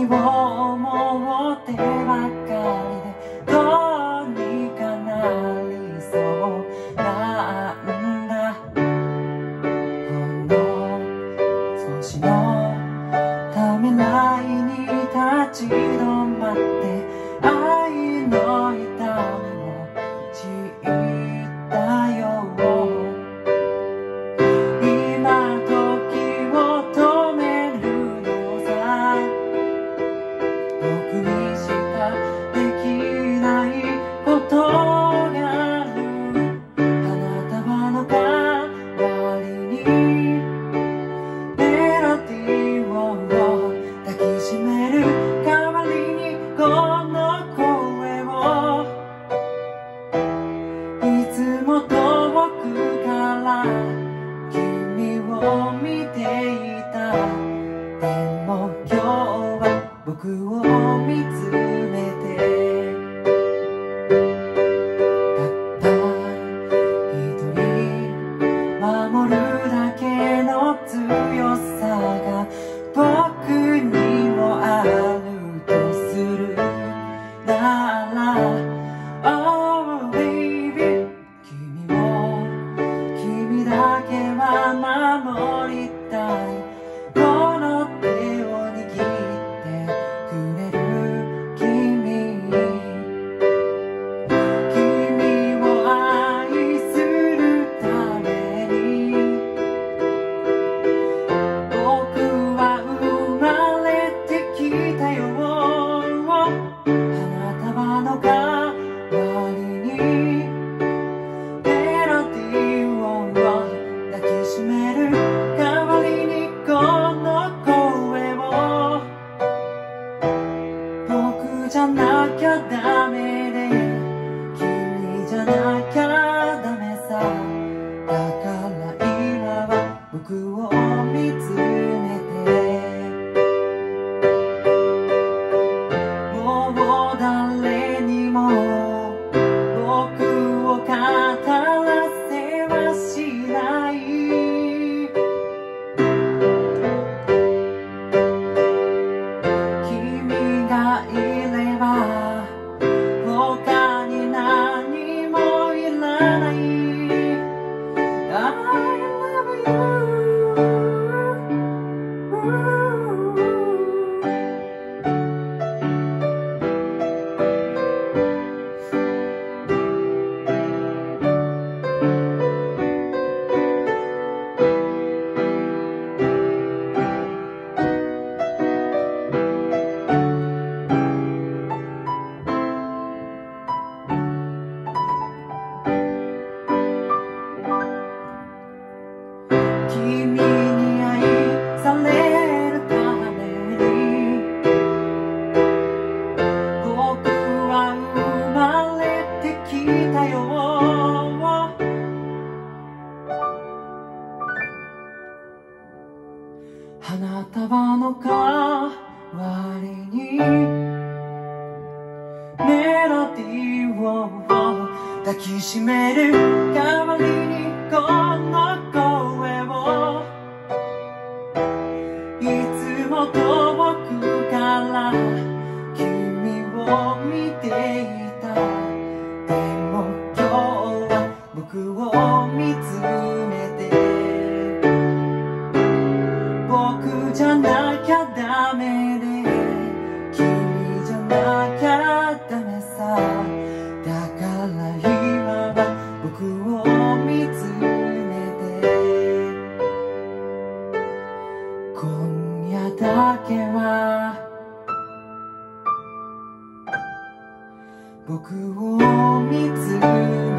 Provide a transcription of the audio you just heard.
を思ってばかりでどうにかなりそうなんだ。ほんの少しのためらいに立ち止まって愛の痛みを知ったよ。今時を止めるのさ、僕にしかできないことがある。花束の代わりにメロディーを抱きしめる代わりにこの声を、いつも遠くから君を見ていた。でも今日は僕を見つめて、たった一人守るだけの強さが僕にもあるとするなら、Oh baby、 君だけは守りたい。この手を握ってくれる君を愛するために、僕は生まれてきたよ。花束の代わりにメロディーを抱きしめる代わりにこの声を、僕じゃなきゃダメで君じゃなきゃダメさ。だから今は僕を見つめて、もう誰にも僕を語らせはしない。君がいれば他に何もいらない。I love you。君に愛されるために僕は生まれてきたよ。花束の代わりにメロディーを抱きしめる代わりにこの声を、いつも遠くから君を見ていた。でも今日は僕を見つめて、僕じゃなきゃダメで君じゃなきゃダメさ。だから今は僕を見つめて、今夜だけは僕を見つめて